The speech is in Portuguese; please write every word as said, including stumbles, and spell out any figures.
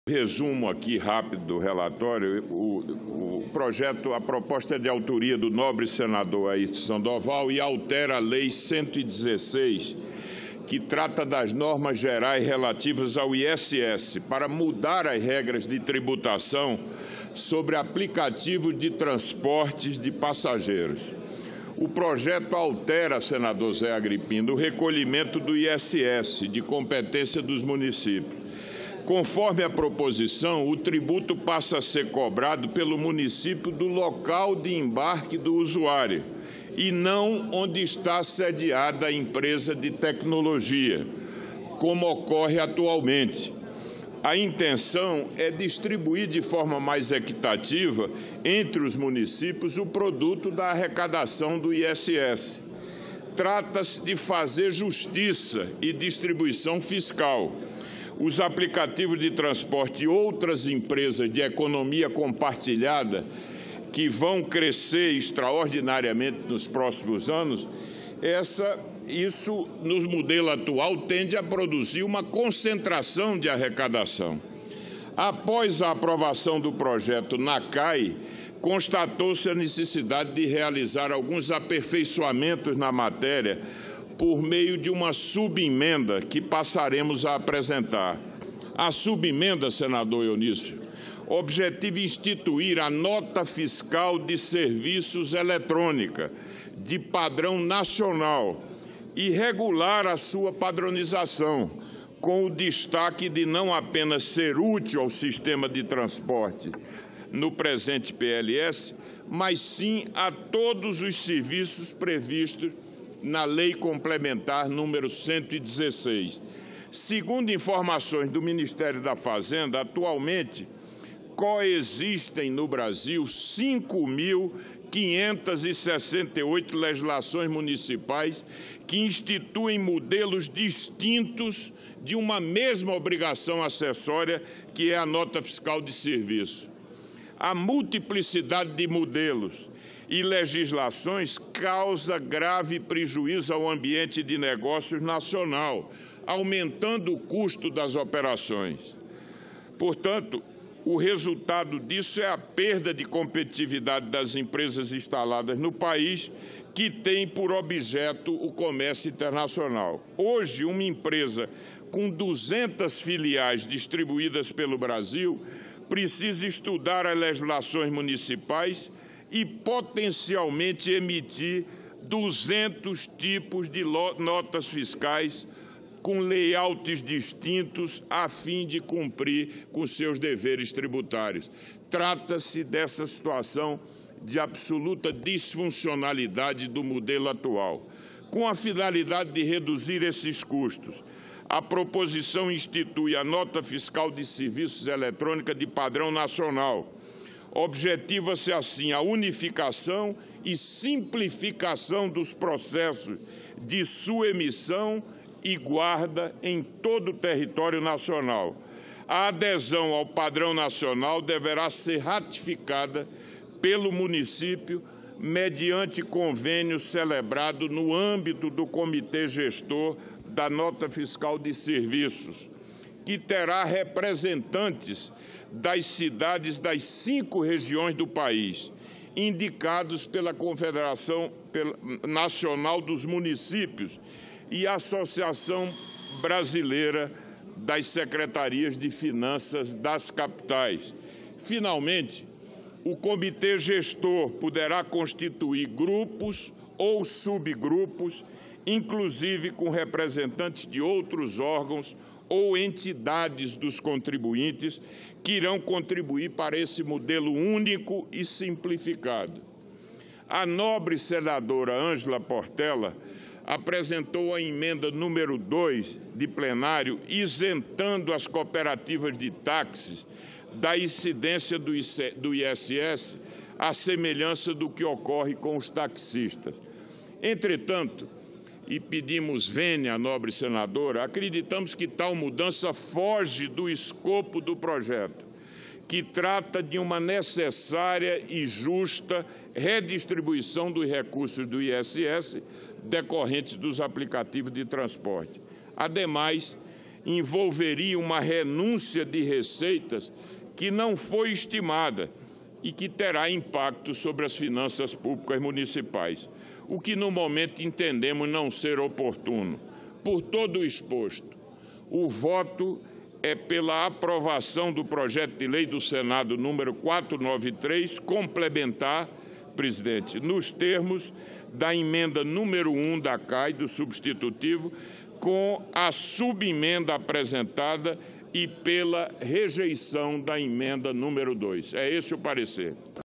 Resumo aqui rápido do relatório. O, o projeto, a proposta é de autoria do nobre senador Ayrton Sandoval e altera a Lei cento e dezesseis, que trata das normas gerais relativas ao I S S, para mudar as regras de tributação sobre aplicativos de transportes de passageiros. O projeto altera, senador Zé Agripino, o recolhimento do I S S, de competência dos municípios. Conforme a proposição, o tributo passa a ser cobrado pelo município do local de embarque do usuário e não onde está sediada a empresa de tecnologia, como ocorre atualmente. A intenção é distribuir de forma mais equitativa entre os municípios o produto da arrecadação do I S S. Trata-se de fazer justiça e distribuição fiscal. Os aplicativos de transporte e outras empresas de economia compartilhada que vão crescer extraordinariamente nos próximos anos, essa, isso, no modelo atual, tende a produzir uma concentração de arrecadação. Após a aprovação do projeto na C A I, constatou-se a necessidade de realizar alguns aperfeiçoamentos na matéria por meio de uma subemenda que passaremos a apresentar. A subemenda, senador Eunício, objetiva instituir a nota fiscal de serviços eletrônica de padrão nacional e regular a sua padronização, com o destaque de não apenas ser útil ao sistema de transporte no presente P L S, mas sim a todos os serviços previstos na Lei Complementar número cento e dezesseis. Segundo informações do Ministério da Fazenda, atualmente coexistem no Brasil cinco mil quinhentas e sessenta e oito legislações municipais que instituem modelos distintos de uma mesma obrigação acessória, que é a nota fiscal de serviço. A multiplicidade de modelos e legislações causa grave prejuízo ao ambiente de negócios nacional, aumentando o custo das operações. Portanto, o resultado disso é a perda de competitividade das empresas instaladas no país, que tem por objeto o comércio internacional. Hoje, uma empresa com duzentas filiais distribuídas pelo Brasil precisa estudar as legislações municipais e potencialmente emitir duzentos tipos de notas fiscais com layouts distintos a fim de cumprir com seus deveres tributários. Trata-se dessa situação de absoluta disfuncionalidade do modelo atual. Com a finalidade de reduzir esses custos, a proposição institui a nota fiscal de serviços eletrônica de padrão nacional. Objetiva-se, assim, a unificação e simplificação dos processos de sua emissão e guarda em todo o território nacional. A adesão ao padrão nacional deverá ser ratificada pelo município mediante convênio celebrado no âmbito do Comitê Gestor da Nota Fiscal de Serviços, que terá representantes das cidades das cinco regiões do país, indicados pela Confederação Nacional dos Municípios e Associação Brasileira das Secretarias de Finanças das capitais. Finalmente, o Comitê Gestor poderá constituir grupos ou subgrupos, inclusive com representantes de outros órgãos ou entidades dos contribuintes, que irão contribuir para esse modelo único e simplificado. A nobre senadora Ângela Portela apresentou a emenda número dois de plenário, isentando as cooperativas de táxis da incidência do I S S, à semelhança do que ocorre com os taxistas. Entretanto, e pedimos vênia à nobre senadora, acreditamos que tal mudança foge do escopo do projeto, que trata de uma necessária e justa redistribuição dos recursos do I S S decorrentes dos aplicativos de transporte. Ademais, envolveria uma renúncia de receitas que não foi estimada e que terá impacto sobre as finanças públicas municipais, o que no momento entendemos não ser oportuno. Por todo o exposto, o voto é pela aprovação do projeto de lei do Senado número quatrocentos e noventa e três, complementar, presidente, nos termos da emenda número um da C A I, do substitutivo, com a subemenda apresentada e pela rejeição da emenda número dois. É esse o parecer.